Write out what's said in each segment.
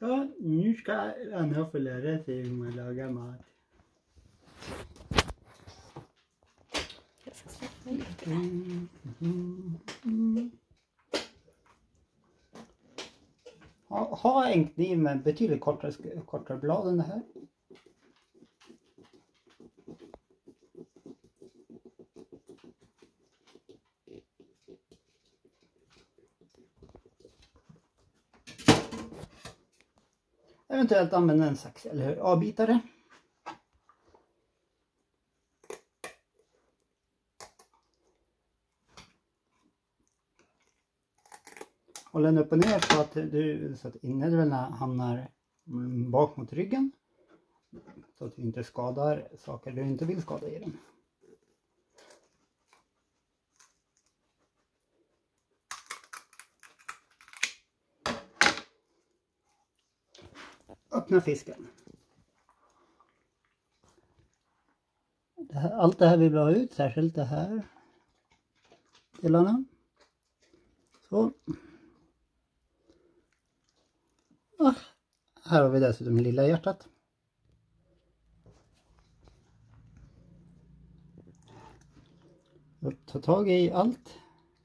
Så, nu ska Anna få lära sig hur man lagar mat. Ha en kniv med betydligt kortare blad än det här. Eventuellt använda en sax eller avbitare. Håll den upp och ner så att inälvorna hamnar bak mot ryggen. Så att du inte skadar saker du inte vill skada i den. Öppna fisken. Allt det här vill vi ha ut, särskilt det här delarna. Så. Och här har vi dessutom lilla hjärtat. Ta tag i allt.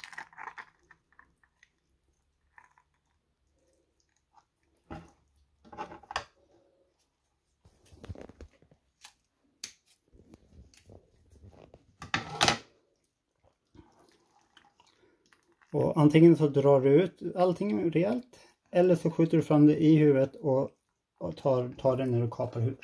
Och antingen så drar du ut allting rejält eller så skjuter du fram det i huvudet och tar det när du kapar huvudet.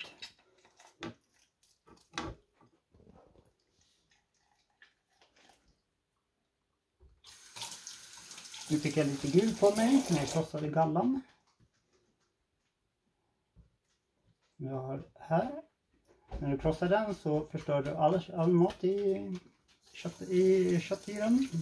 Nu fick jag lite gul på mig när jag krossade gallan. Jag har här. När du krossar den så förstör du all mat i köttyran.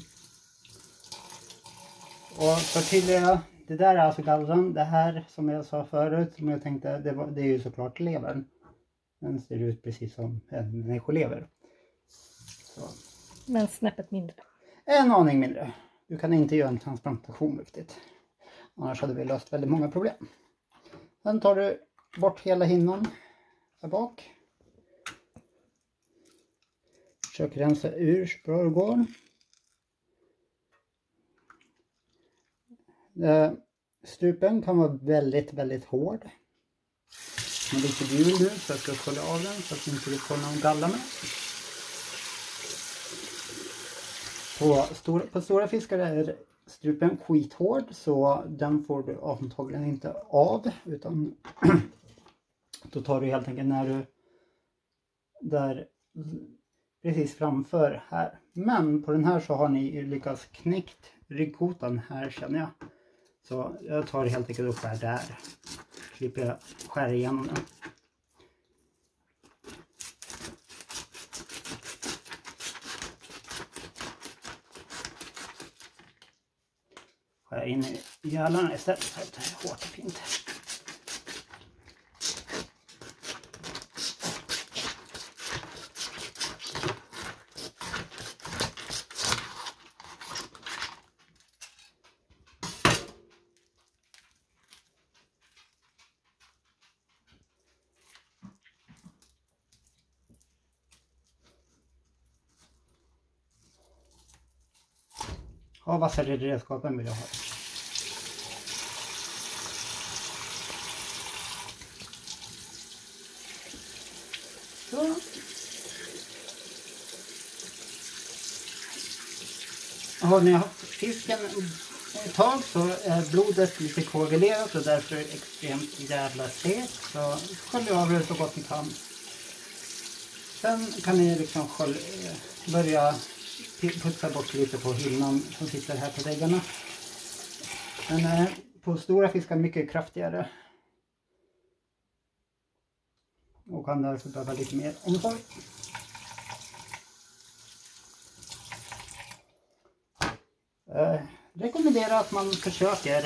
Och förtydliga, det där är alltså gallran. Det här som jag sa förut, som jag tänkte, det är ju såklart levern. Den ser ut precis som en människolever. Så. Men snäppet mindre. En aning mindre. Du kan inte göra en transplantation riktigt. Annars hade vi löst väldigt många problem. Sen tar du bort hela hinnan där bak. Försök rensa ur så bra det går. Strupen kan vara väldigt, väldigt hård. Med lite gul nu så jag ska skölja av den så att inte det får någon galla med. På stora fiskar är strupen skithård så den får du antagligen inte av utan då tar du helt enkelt när du där precis framför här. Men på den här så har ni lyckats knäckt ryggkotan här känner jag. Så jag tar helt enkelt och skär där. Slipper jag skära igenom den. Skär in i gällarna istället för att det är hårt och fint. Ja, vassare redskapen vill jag ha. Så. Har ni haft fisken ett tag så är blodet lite koagulerat och därför är det extremt jävla segt. Så skölj av det så gott ni kan. Sen kan ni liksom börja putsa bort lite på hinnan som sitter här på väggarna. Men på stora fiskar mycket kraftigare. Och kan därför behöva lite mer omsorg. Rekommenderar att man försöker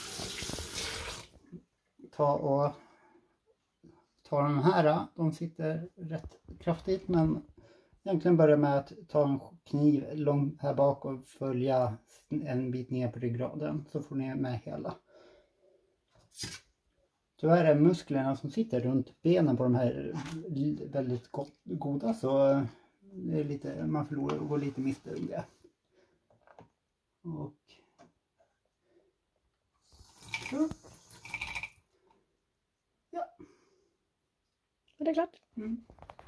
ta de här. De sitter rätt kraftigt men egentligen börja med att ta en kniv långt här bak och följa en bit ner på ryggraden så får ni med hela. tyvärr är musklerna som sitter runt benen på de här väldigt goda, så det är lite, man går lite miste om det. Och Är det klart? Mm.